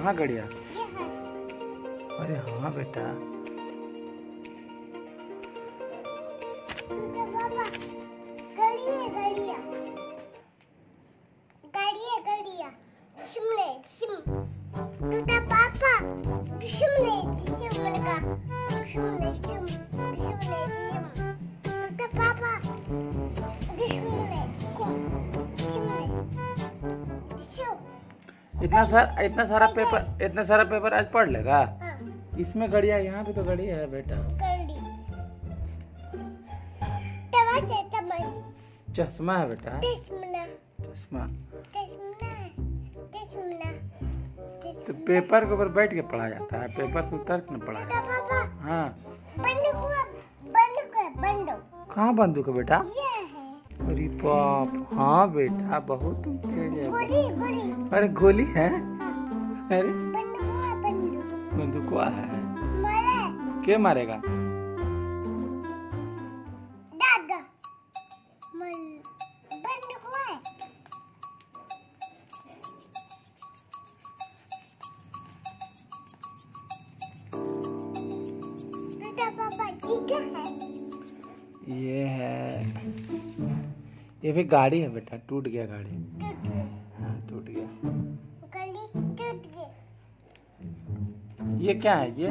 कहाँ गड़िया? अरे हाँ बेटा। इतना सारा पेपर आज पढ़ लेगा। इसमें घड़िया, यहाँ पे तो घड़ी है बेटा। चश्मा है बेटा। चश्मा तो पेपर के ऊपर बैठ के पढ़ा जाता है, पेपर से उतर के न पढ़ा जाता है। हाँ कहाँ बंदूक है बेटा? अरे बाप, हाँ बेटा बहुत तुम तेज है। अरे गोली है? अरे बंदूक है। क्या मारेगा? ये भी गाड़ी है बेटा, टूट गया गाड़ी। हाँ टूट गया। ये क्या है? ये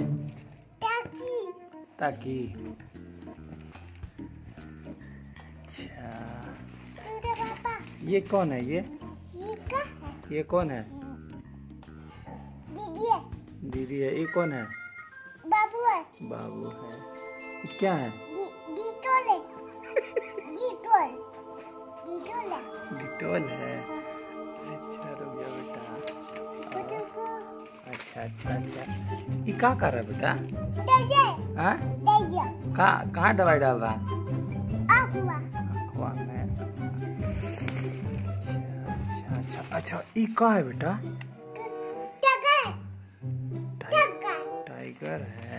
ताकि अच्छा, ये कौन है? ये कौन है? दीदी है। ये कौन है? बाबू है। ये क्या है? डिटोल है। अच्छा रुक जा बेटा। अच्छा ये क्या कर रहा है बेटा? कहाँ दवाई डाल रहा है? अखवा में। अच्छा ये क्या है बेटा? टाइगर है।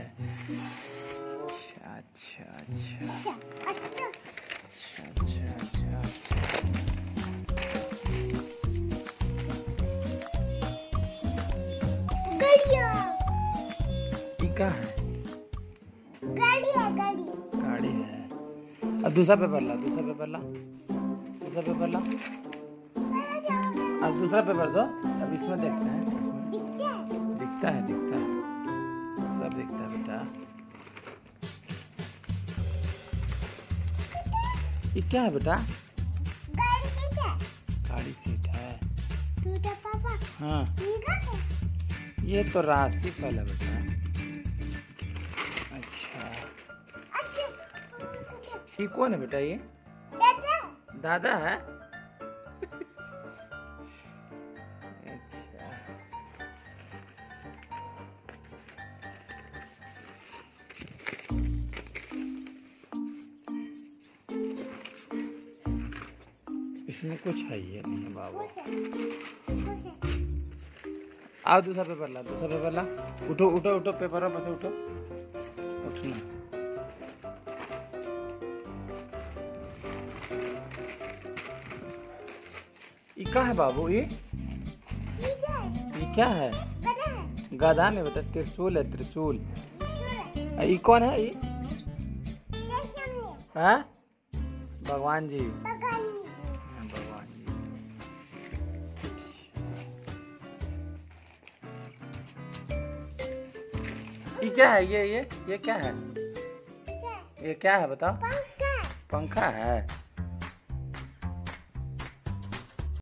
अच्छा क्या है? गाड़ी है। अब दूसरा पेपर ला। अब दूसरा पेपर दो। अब इसमें देखते हैं। इसमें दिखता है सब दिखता है बेटा। ये क्या है बेटा? गाड़ी सीट है। हाँ ये तो राशि फल है बेटा। ये कौन है बेटा? ये दादा है। अच्छा इसमें कुछ है ये नहीं बाबू। आओ दूसरा पेपर ला। उठो पेपर में से उठना। ये क्या है बाबू? ये क्या है? गधा नहीं बेटा, त्रिशूल है। त्रिशूल। ये कौन है? ये है भगवान जी। ये क्या है? ये क्या है? ये क्या है बताओ? पंखा है।